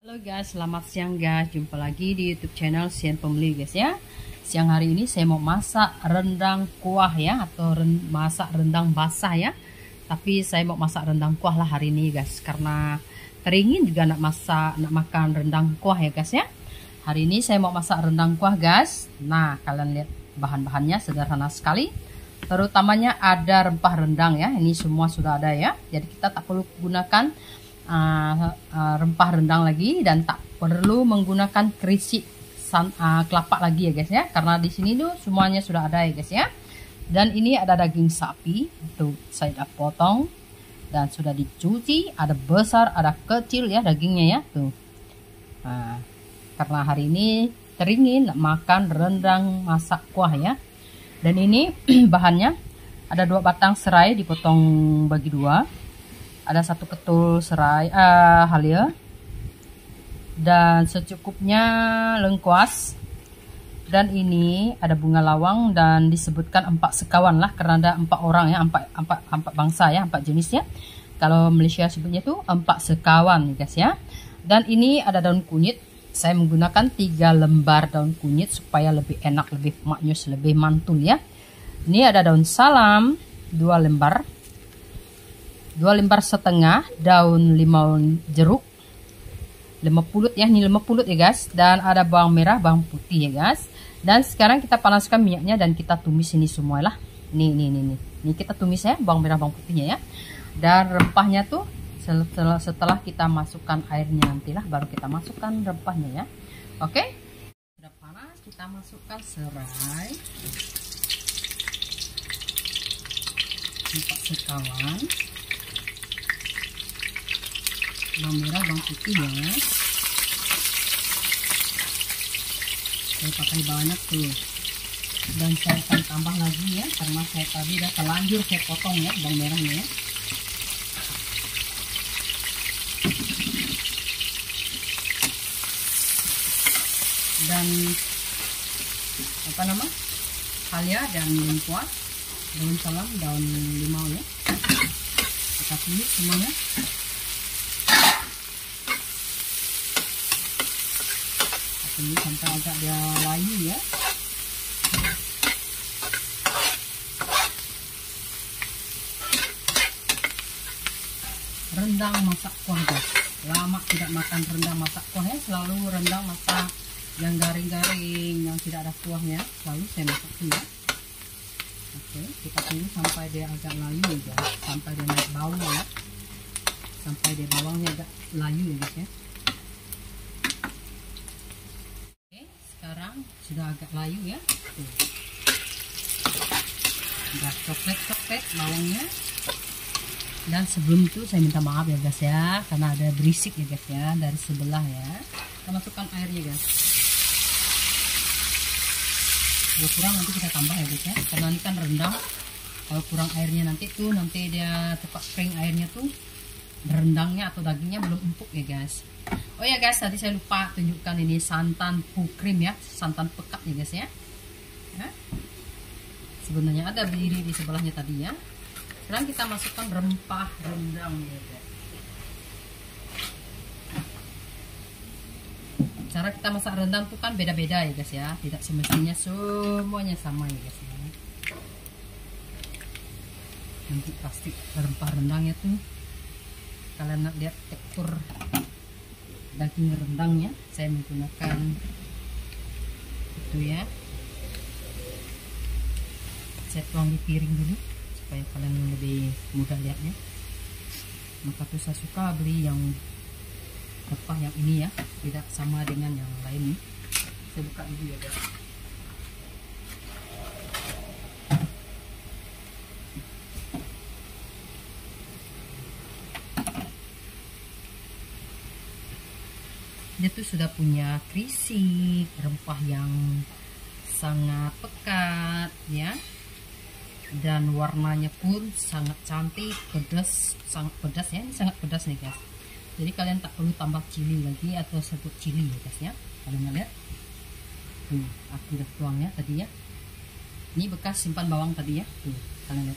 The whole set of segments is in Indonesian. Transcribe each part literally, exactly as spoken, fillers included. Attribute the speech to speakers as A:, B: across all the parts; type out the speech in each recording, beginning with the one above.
A: Halo guys, selamat siang guys. Jumpa lagi di YouTube channel Sian Pembeli guys ya. Siang hari ini saya mau masak rendang kuah ya, atau ren masak rendang basah ya. Tapi saya mau masak rendang kuah lah hari ini guys, karena teringin juga nak masak, nak makan rendang kuah ya guys ya. Hari ini saya mau masak rendang kuah guys. Nah, kalian lihat bahan-bahannya sederhana sekali. Terutamanya ada rempah rendang ya. Ini semua sudah ada ya. Jadi kita tak perlu gunakan Uh, uh, rempah rendang lagi, dan tak perlu menggunakan keripik uh, kelapa lagi ya guys ya, karena di sini tuh semuanya sudah ada ya guys ya. Dan ini ada daging sapi, tuh saya sudah potong dan sudah dicuci, ada besar ada kecil ya dagingnya ya tuh. Nah, karena hari ini teringin makan rendang masak kuah ya. Dan ini bahannya ada dua batang serai dipotong bagi dua. Ada satu ketul serai uh, halia, dan secukupnya lengkuas. Dan ini ada bunga lawang, dan disebutkan empat sekawan lah, karena ada empat orang ya, empat, empat, empat bangsa ya, empat jenis ya. Kalau Malaysia sebutnya tuh empat sekawan guys ya. Dan ini ada daun kunyit. Saya menggunakan tiga lembar daun kunyit supaya lebih enak, lebih maknyus, lebih mantul ya. Ini ada daun salam dua lembar. Dua lembar setengah daun limau jeruk, lima pulut ya, ini lima pulut ya guys. Dan ada bawang merah, bawang putih ya guys. Dan sekarang kita panaskan minyaknya dan kita tumis ini semua lah. Nih nih nih nih. Ini kita tumis ya bawang merah, bawang putihnya ya. Dan rempahnya tuh setelah setelah kita masukkan airnya nantilah baru kita masukkan rempahnya ya. Oke. Sudah panas, kita masukkan serai. Empat sekawan. Bawang merah, bawang putih ya. Saya pakai banyak tuh. Dan saya akan tambah lagi ya, karena saya tadi udah terlanjur saya potong ya bawang merahnya ya. Dan apa nama? Halia dan lengkuas, daun salam, daun limau ya. Kita tumis semuanya. Ini sampai agak dia layu ya. Rendang masak kuah guys. Lama tidak makan rendang masak kuah ya. Selalu rendang masak yang garing-garing, yang tidak ada kuahnya. Selalu saya masak tuh ya. Oke, kita tunggu sampai dia agak layu ya, sampai dia naik bau ya. Sampai dia bawangnya agak layu ya guys ya. Sekarang sudah agak layu ya. Tuh. Sudah coklat-coklat bawangnya. Dan sebelum itu saya minta maaf ya guys ya, karena ada berisik ya guys ya dari sebelah ya. Kita masukkan airnya guys. Kalau kurang nanti kita tambah ya guys ya, karena ini kan rendang. Kalau kurang airnya nanti tuh nanti dia cepat kering airnya tuh, rendangnya atau dagingnya belum empuk ya guys. Oh ya guys, tadi saya lupa tunjukkan ini santan pukrim ya, santan pekat ya guys ya. Ya. Sebenarnya ada berdiri di sebelahnya tadi ya. Sekarang kita masukkan rempah rendang ya guys. Cara kita masak rendang tuh kan beda-beda ya guys ya, tidak semestinya semuanya sama ya guys ya. Nanti pasti rempah rendangnya tuh kalian lihat tekstur daging rendangnya, saya menggunakan itu ya. Saya tuang di piring dulu supaya kalian lebih mudah lihatnya. Maka tuh saya suka beli yang rempah yang ini ya, tidak sama dengan yang lain. Saya buka dulu ya guys. Dia tuh sudah punya krisik, rempah yang sangat pekat ya, dan warnanya pun sangat cantik, pedas, sangat pedas ya. Ini sangat pedas nih guys. Jadi kalian tak perlu tambah cili lagi atau sebut cili ya guys ya. Kalian lihat, tuh aku udah tuang ya tadi ya. Ini bekas simpan bawang tadi ya, tuh kalian lihat.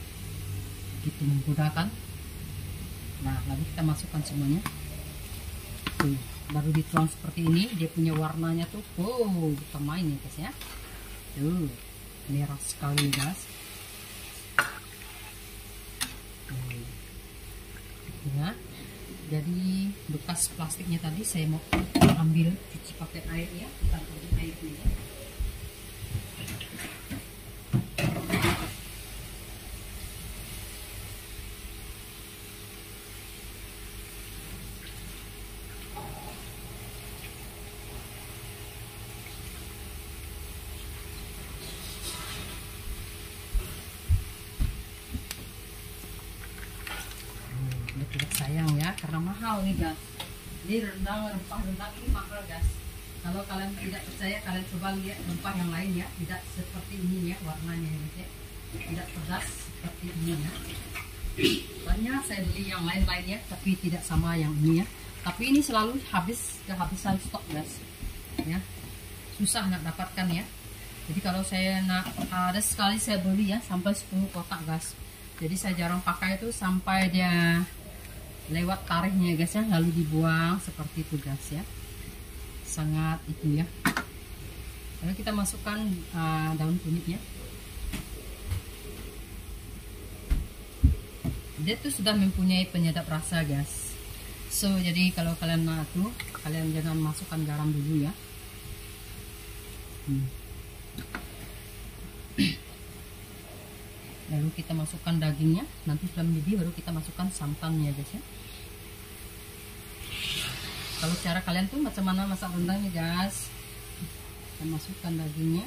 A: Begitu menggunakan. Nah, lalu kita masukkan semuanya. Tuh, baru dituang seperti ini, dia punya warnanya tuh, wow, bukan main ya guys ya. Tuh, merah sekali guys. Tuh. Ya, jadi bekas plastiknya tadi saya mau ambil cuci pakai air ya, kita ambil airnya ya. Tidak sayang ya, karena mahal nih guys. Ini rendang, rempah rendang ini mahal guys. Kalau kalian tidak percaya, kalian coba lihat rempah yang lain ya, tidak seperti ini ya warnanya ya, tidak pedas seperti ini ya. Banyak saya beli yang lain-lain ya, tapi tidak sama yang ini ya. Tapi ini selalu habis, kehabisan stok guys ya, susah nak dapatkan ya. Jadi kalau saya nak, ada sekali saya beli ya sampai sepuluh kotak guys. Jadi saya jarang pakai itu sampai dia lewat tarikhnya guys ya, lalu dibuang seperti itu guys ya. Sangat itu ya. Lalu kita masukkan uh, daun kunyitnya. Dia tuh sudah mempunyai penyedap rasa guys. So jadi kalau kalian mau tuh, kalian jangan masukkan garam dulu ya. Hmm. Lalu kita masukkan dagingnya, nanti setelah mendidih baru kita masukkan santannya guys ya. Kalau cara kalian tuh macam mana masak rendangnya guys, kita masukkan dagingnya.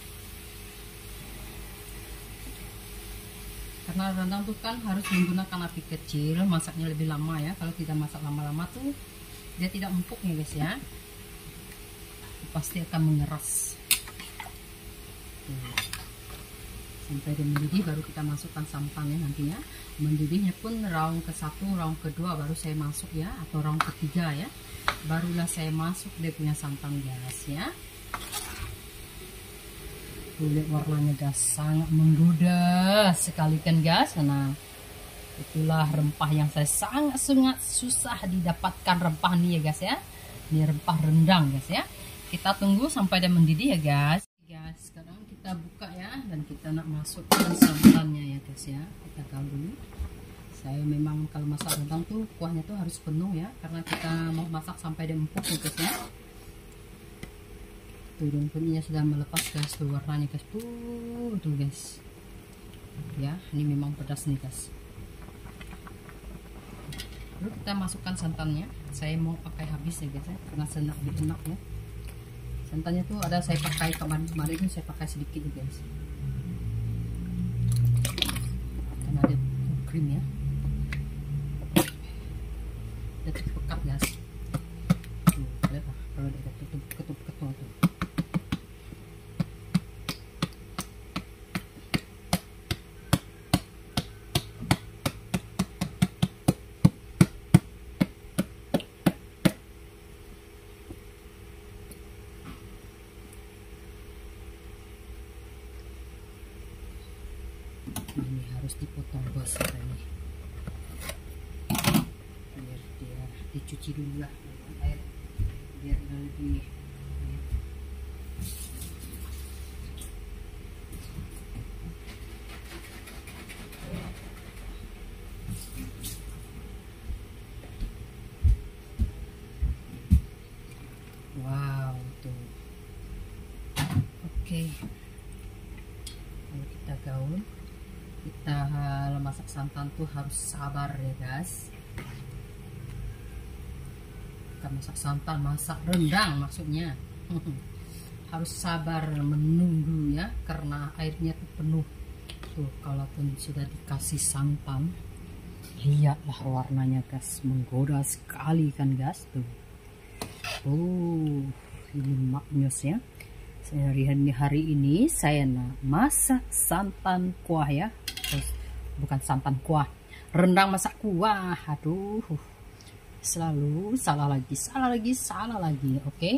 A: Karena rendang tuh kan harus menggunakan api kecil, masaknya lebih lama ya. Kalau kita masak lama-lama tuh dia tidak empuk ya guys ya, pasti akan mengeras. Tuh. Sampai dia mendidih baru kita masukkan santannya nantinya. Mendidihnya pun round ke satu, round kedua baru saya masuk ya, atau round ketiga ya, barulah saya masuk dia punya santan guys ya. Lihat warnanya guys, sangat menggoda sekali kan guys. Nah itulah rempah yang saya sangat sangat susah didapatkan rempah nih ya guys ya. Ini rempah rendang guys ya. Kita tunggu sampai dia mendidih ya guys. Guys, sekarang kita buka ya, dan kita nak masukkan santannya ya guys ya. Kita gaul dulu. Saya memang kalau masak rendang tuh kuahnya tuh harus penuh ya, karena kita mau masak sampai dia empuk ya guys ya. Tuh, daun kunyitnya sudah melepas guys, tuh warnanya guys, tuh tuh guys ya. Ini memang pedas nih guys. Lalu kita masukkan santannya. Saya mau pakai habis ya guys ya, karena senak lebih enak ya. Santannya tuh ada saya pakai kemarin-kemarin itu saya pakai sedikit juga guys, karena ada krim ya, dia cukup pekat guys. Tuh lihat lah, kalau ada ketup ketup ketup tuh. Ini harus dipotong besar ini, biar dia dicuci dulu lah dengan air biar lebih ya. Wow tuh, oke okay. Lalu kita gaul. Kita masak santan tuh harus sabar ya guys. Kita masak santan, masak rendang maksudnya harus sabar menunggu ya, karena airnya tuh penuh. Tuh kalaupun sudah dikasih santan, lihatlah warnanya guys, menggoda sekali kan guys tuh. Oh ini maknyus ya. Hari hari ini saya nak masak santan kuah ya. Terus, bukan santan kuah, rendang masak kuah. Aduh, selalu salah lagi, salah lagi, salah lagi. Oke, okay?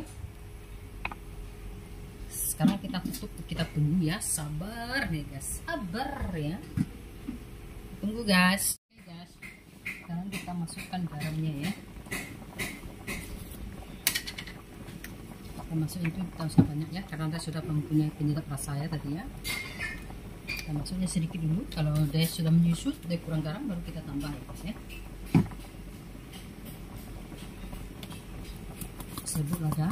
A: Sekarang kita tutup, kita tunggu ya. Sabar nih guys, sabar ya. Tunggu guys. Oke, guys. Sekarang kita masukkan garamnya ya. kita masukkan itu tidak usah banyak ya, karena dia sudah mempunyai penyedap rasa ya tadi ya. Kita masuknya sedikit dulu, kalau dia sudah menyusut, dia kurang garam baru kita tambah ya guys ya. Serbuk lada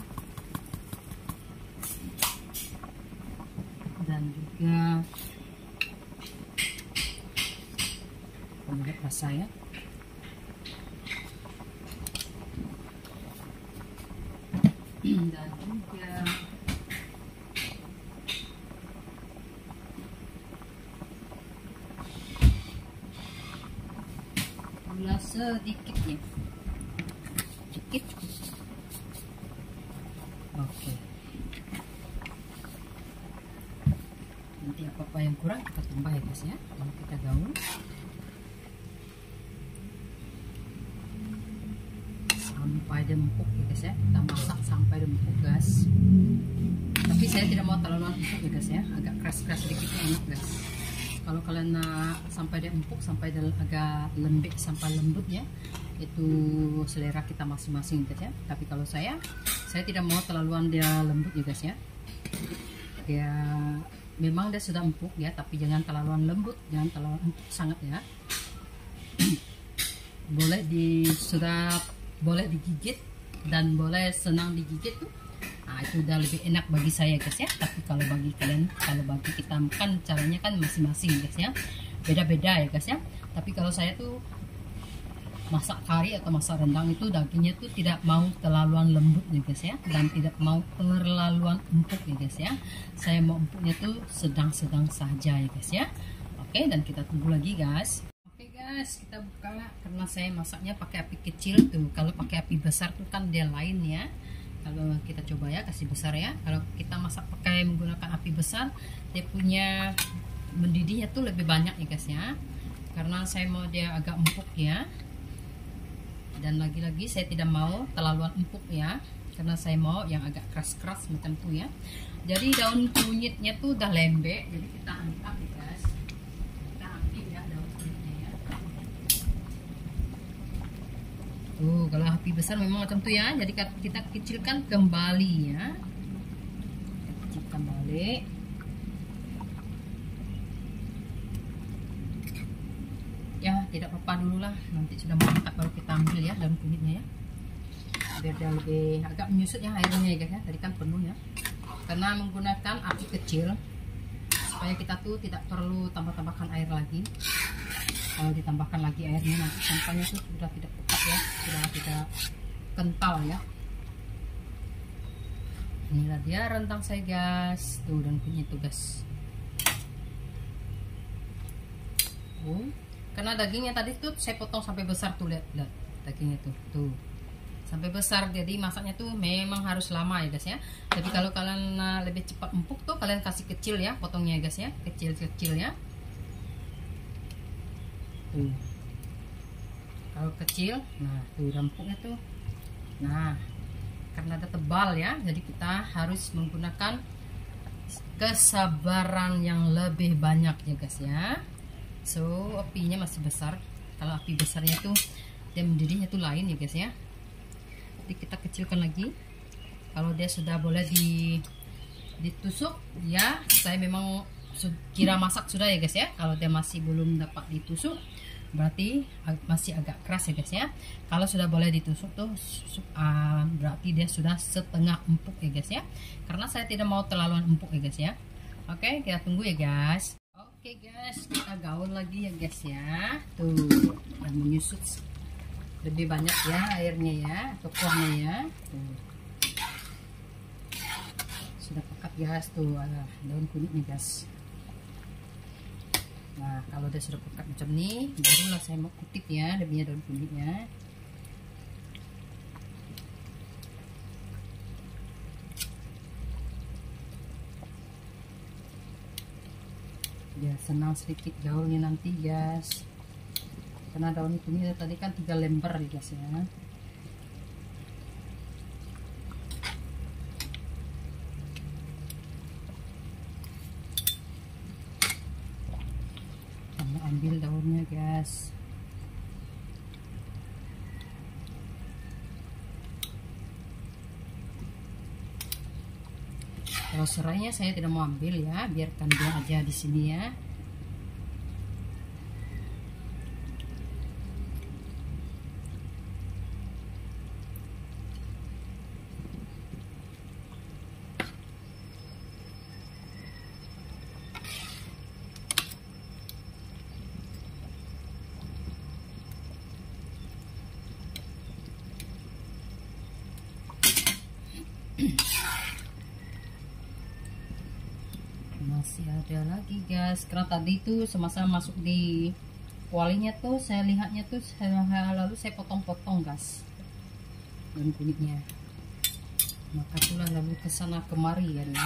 A: dan juga penyedap rasa ya. Dan juga gula sedikit ya, sedikit. Oke, nanti apa-apa yang kurang kita tambah ya guys ya. Lalu kita gaul sampai dia empuk ya guys ya. Kita masak sampai dia empuk guys. Tapi saya tidak mau terlalu empuk ya guys ya, agak keras-keras sedikitnya enak guys. Kalau kalian nak sampai dia empuk, sampai dia agak lembek sampai lembut ya, itu selera kita masing-masing guys ya. Tapi kalau saya saya tidak mau terlaluan dia lembut ya guys ya. Dia memang dia sudah empuk ya, tapi jangan terlaluan lembut, jangan terlalu empuk sangat ya. Boleh di sudah boleh digigit dan boleh senang digigit tuh. Nah, itu udah lebih enak bagi saya guys ya. Tapi kalau bagi kalian, kalau bagi kita kan caranya kan masing-masing guys ya, beda-beda ya guys ya. Tapi kalau saya tuh masak kari atau masak rendang itu dagingnya tuh tidak mau terlaluan lembut ya guys ya, dan tidak mau terlaluan empuk ya guys ya. Saya mau empuknya tuh sedang-sedang saja ya guys ya. Oke, dan kita tunggu lagi guys. Oke guys, kita buka karena saya masaknya pakai api kecil tuh. Kalau pakai api besar tuh kan dia lain ya. Kalau kita coba ya kasih besar ya. Kalau kita masak pakai menggunakan api besar, dia punya mendidihnya tuh lebih banyak ya guys ya. Karena saya mau dia agak empuk ya. Dan lagi-lagi saya tidak mau terlalu empuk ya, karena saya mau yang agak keras-keras macam tuh ya. Jadi daun kunyitnya tuh udah lembek, jadi kita angkat ya guys. Kita ambil ya daun kunyitnya ya. Tuh, kalau api besar memang macam tuh ya. Jadi kita kecilkan kembali ya. Kita kecilkan balik. Ya, tidak apa-apa dulu lah, nanti sudah mantap baru kita ambil ya daun kunyitnya ya, biar dia lebih agak menyusut ya airnya ya guys ya. Tadi kan penuh ya, karena menggunakan api kecil supaya kita tuh tidak perlu tambah-tambahkan air lagi. Kalau ditambahkan lagi airnya nanti sampahnya tuh sudah tidak pekat ya, sudah tidak kental ya. Inilah dia rendang saya guys, tuh daun kunyit tuh guys. Oh, karena dagingnya tadi tuh saya potong sampai besar tuh, lihat lihat dagingnya tuh tuh sampai besar, jadi masaknya tuh memang harus lama ya guys ya. Jadi kalau kalian lebih cepat empuk tuh kalian kasih kecil ya potongnya ya guys ya, kecil-kecil ya tuh. Kalau kecil, nah tuh empuknya tuh. Nah, karena ada tebal ya, jadi kita harus menggunakan kesabaran yang lebih banyak ya guys ya. So apinya masih besar. Kalau api besarnya tuh dia mendidihnya tuh lain ya guys ya. Jadi kita kecilkan lagi. Kalau dia sudah boleh di ditusuk ya, saya memang kira masak sudah ya guys ya. Kalau dia masih belum dapat ditusuk, berarti masih agak keras ya guys ya. Kalau sudah boleh ditusuk tuh uh, berarti dia sudah setengah empuk ya guys ya. Karena saya tidak mau terlalu empuk ya guys ya. Oke, kita tunggu ya guys. Oke guys, kita gaul lagi ya guys ya. Tuh, yang menyusut lebih banyak ya airnya ya, atau kuahnya ya. Tuh. Sudah pekat guys tuh, ada daun kunyitnya guys. Nah, kalau dia sudah pekat macam ini, barulah saya mau kutip ya, dia punya daun kunyitnya. Ya, senang sedikit gaulnya nanti guys, karena daun kunyit tadi kan tiga lembar ya guys ya. Kita ambil daunnya guys. Kalau serainya saya tidak mau ambil ya, biarkan dia aja di sini ya. Masih ada lagi guys, karena tadi tuh semasa masuk di kualinya tuh saya lihatnya tuh saya, lalu saya potong-potong guys dan kulitnya, maka itulah lalu kesana kemari ya, ya.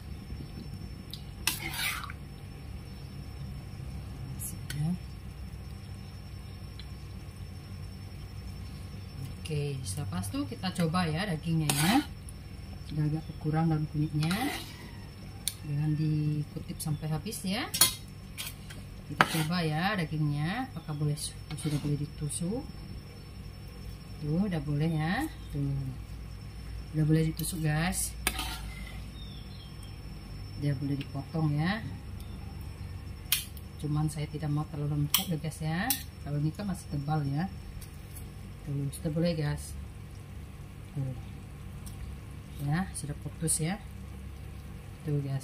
A: Oke, setelah itu kita coba ya dagingnya ya, udah agak kurang dalam kulitnya. Jangan dikutip sampai habis ya. Kita coba ya dagingnya, apakah boleh sudah boleh ditusuk. Tuh udah boleh ya, tuh udah boleh ditusuk guys, udah boleh dipotong ya. Cuman saya tidak mau terlalu empuk deh guys ya, kalau ini kan masih tebal ya. Tuh sudah boleh guys, tuh ya sudah putus ya. Tuh guys,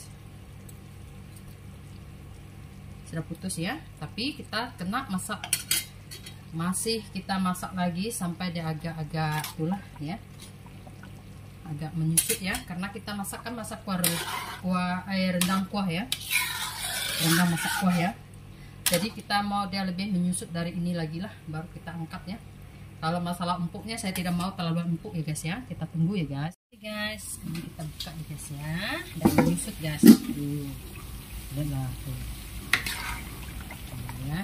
A: sudah putus ya, tapi kita kena masak, masih kita masak lagi sampai dia agak-agak itulah ya, agak menyusut ya, karena kita masak kan masak kuah, kuah air rendang kuah ya, rendang masak kuah ya. Jadi kita mau dia lebih menyusut dari ini lagi lah, baru kita angkat ya. Kalau masalah empuknya saya tidak mau terlalu empuk ya guys ya, kita tunggu ya guys. Oke guys, ini kita buka ya guys ya, dan menyusut guys. Tuh, udah tuh. Ya.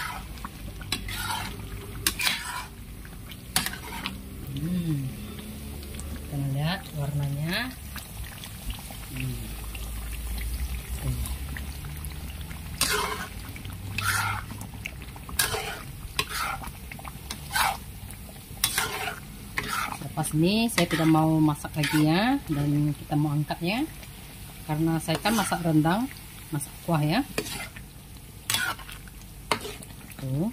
A: Hmm, kita lihat warnanya. Hmm. Tuh. Lepas ini saya tidak mau masak lagi ya, dan kita mau angkat ya, karena saya kan masak rendang, masak kuah ya. Tuh.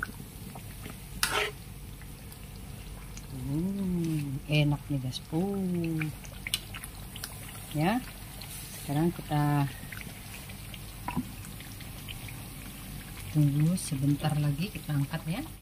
A: Hmm, enak nih guys. Uh. Ya, sekarang kita tunggu sebentar lagi, kita angkat ya.